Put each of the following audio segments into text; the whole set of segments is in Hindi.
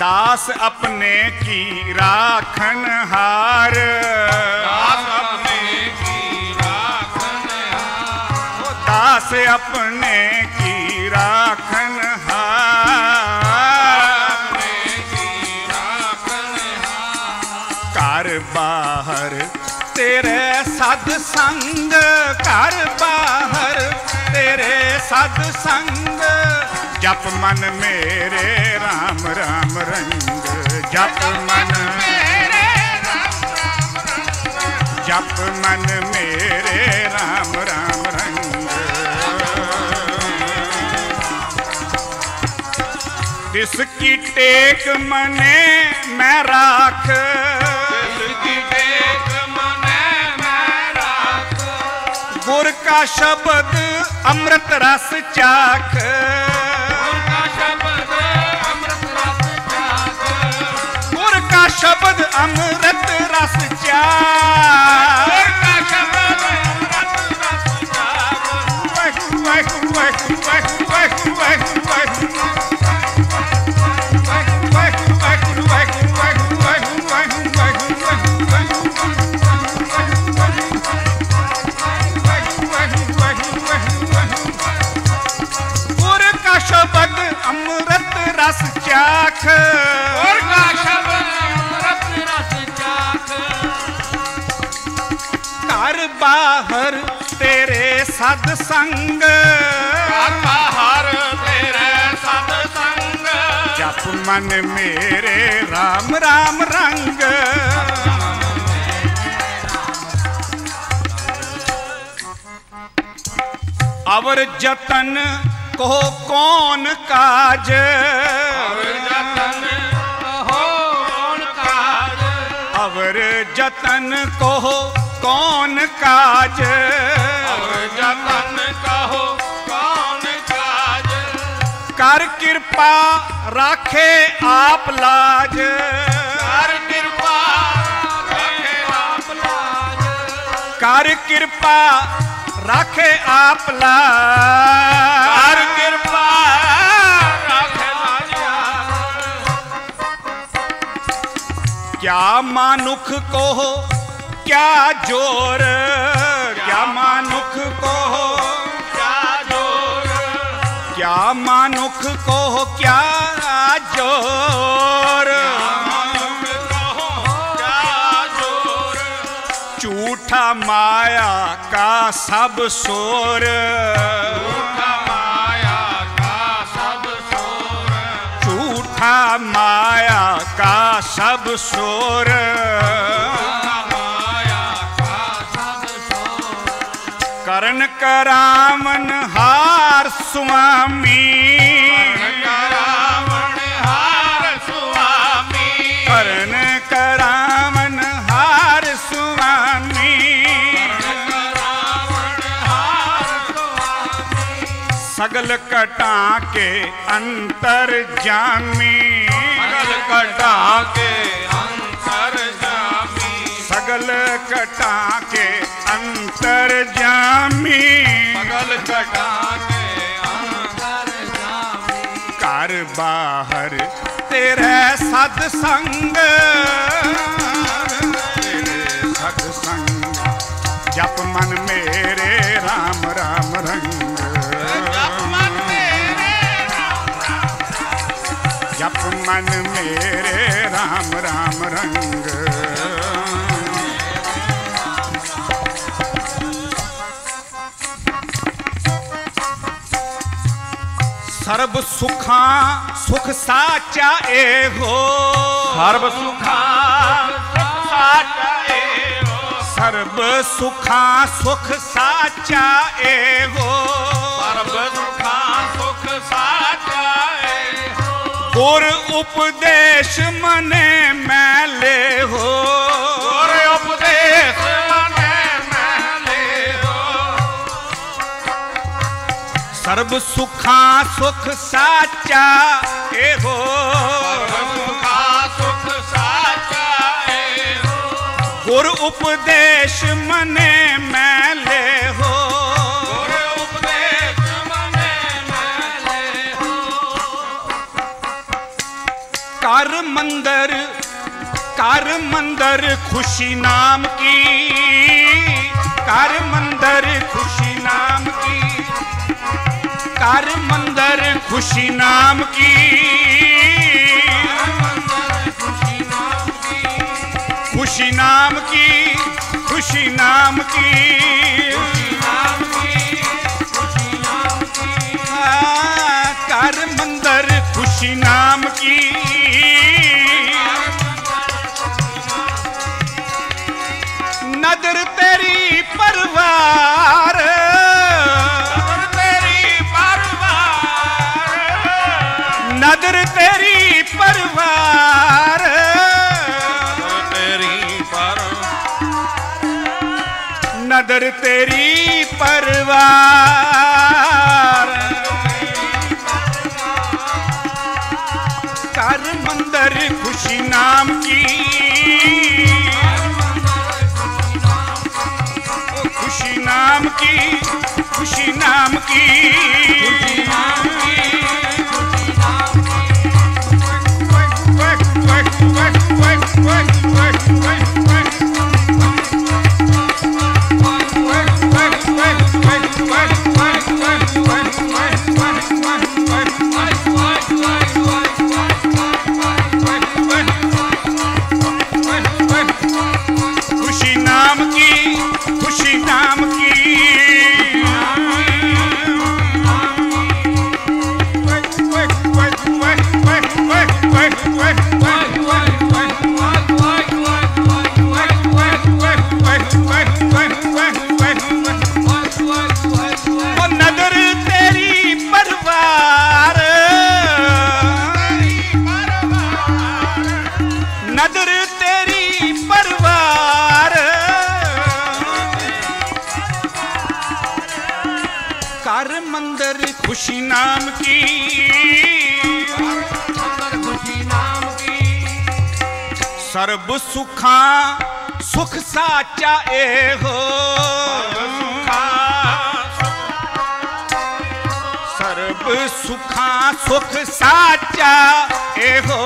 दास अपने की राखन हार, दास अपने की राखन हार, दास अपने की राखन हार, अपने की राखन हार। घर बाहर तेरे सद संग, घर बाहर तेरे सद संग, जप मन मेरे राम राम रंग, जप मन मेरे राम राम रंग, जप मन मेरे राम राम रंग। जिसकी टेक मने मैं राख, जिसकी टेक मने मैं राख, गुर का शब्द अमृत रस चाख, गुर का शब्द अमृत रस चाख, गुर का शब्द अमृत रस चाख, गुर का शब्द अमृत रस चाख, घर बाहर तेरे सद संग, घर बाहर तेरे सद संग, जप मन मेरे राम राम रंग। अवर जतन को कौन काज, अवर जतन हो कौन काज, अवर जतन को कौन काज, अवर जतन कहो कौन काज, कर कृपा राखे आप लाज, कर कृपा रखे आप लाज, कर कृपा राखे आप लाज, कर कृपा रखे लाज। क्या मानुख को क्या जोर, क्या मानुख को क्या जोर, क्या मानुख को क्या जोर, मानुख कहो क्या जोर, झूठा माया का सब शोर, झूठा माया का सब शोर, झूठा माया का सब शोर, झूठा माया का सब शोर, करण करावन हार स्वामी, रावण हार स्वामी, करण करावन हार स्वामी, रावण हार स्वामी, सगल कटा के अंतर जामी, सगल कटा के अंतर जामी, सगल कटा के अंतर जामी, सगल कटा के अंतर जामी, घर बाहर तेरे सद संग, तेरे सद संग, जप मन मेरे राम राम रंग, जप मन मेरे राम राम, जप मन मेरे राम राम रंग। सर्व सुखा सुख साचा ए हो, सर्व सुखा सुख साचा ए हो, सर्व सुखा सुख साचा ए हो, सर्व सुखा सुख साचा ए हो, गुर उपदेश मने मैले हो, गुर उपदेश मने मैले हो, सर्व सुखा सुख साचा ए हो, सर्व सुखा सुख साचा ए हो, गुर उपदेश मने मैले हो, गुर उपदेश मने मैले हो, कर मंदर खुशी नाम की, कर मंदर खुशी नाम की, कर मंदर खुशी नाम की, खुशी नाम की, खुशी नाम की, कर मंदर खुशी नाम की। नदर तेरी परवार, नदर तेरी परवार, नदर तेरी परवार, कर मंदर खुशी नाम की, खुशी नाम की, खुशी नाम की, नदर तेरी परवार, कर मंदर खुशी नाम की, सर्ब सुखा सुख साचा ए हो, सर्ब सुखा सुख साचा ए हो,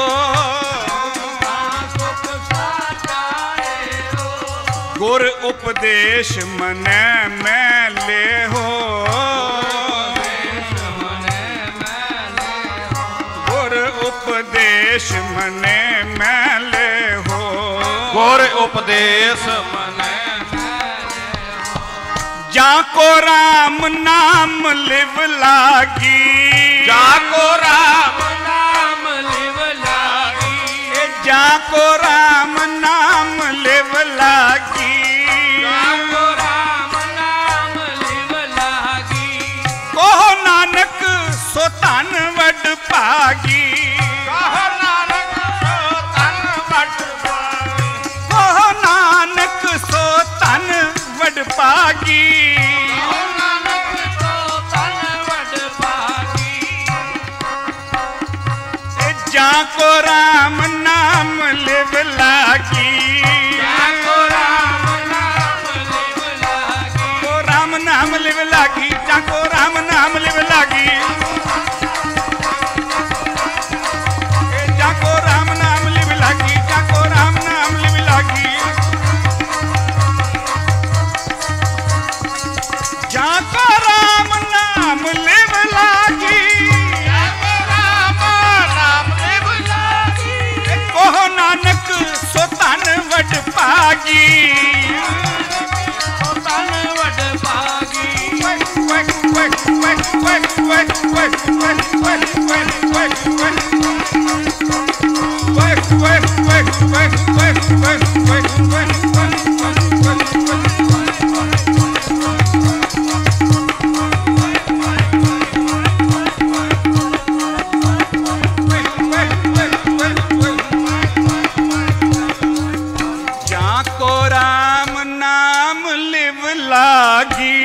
गुर उपदेश मने में ले हो, गुर उपदेश मने में ले हो, गुर उपदेश मने जाको राम नाम लिव लागी, जाको राम नाम लिव लागी, जाको राम नाम लिव लागी, जाको राम नाम लिव लागी, कहो नानक सो धन वड भागी, कहो नानक सो धन वड भागी, कहो नानक सो धन वड भागी, कहो नानक सो धन वड भागी, जाको राम नाम लिव लागी, जाको राम नाम लिव लागी, को राम नाम लिव लागी, जाको राम नाम लिव लागी, जाको राम नाम लिव लागी, जाको राम नाम लिव लागी, जाको राम नाम लिव लागी, कोह नानक सो धन वड भागी, धन वड भागी, जाको राम नाम लिव लागी,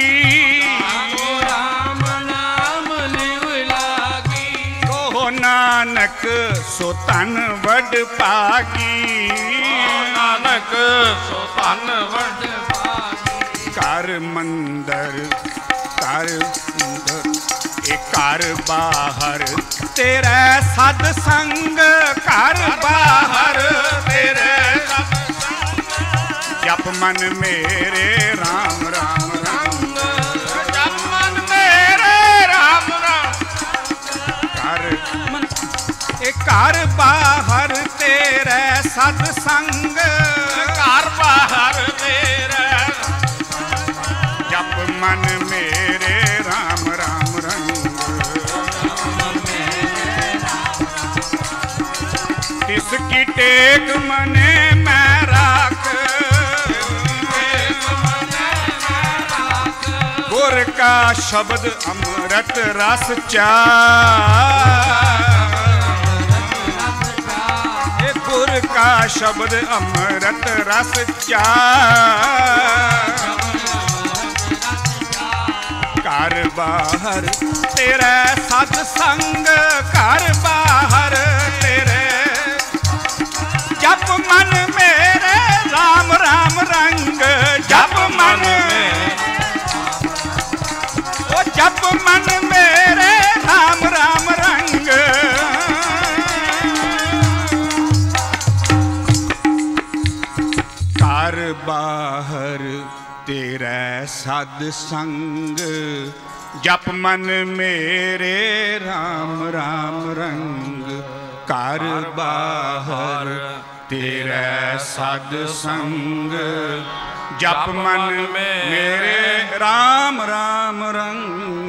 राम नाम लिव लागी, कोह नानक सो धन वड भागी, नानक सो धन वड भागी, कर मंदर कर ए कर बाहर तेरा सद संग घर बाहर तेरे जप मन मेरे राम राम रंग जप मन मेरे राम राम घर बाहर तेरे सत्संग घर बाहर तेरे जप मन मेरे राम राम रंग तिसकी टेक मने मैं राख गुर का शब्द अमृत रस गुर का शब्द अमृत रस घर बाहर तेरे सत्संग घर बाहर तेरे जप मन मेरे राम राम रंग जप मन ओ जप मन मेरे राम राम रंग घर बाहर तेरा सत्संग जप मन मेरे राम राम रंग घर बाहर तेरा सत्संग जप मन मेरे राम राम रंग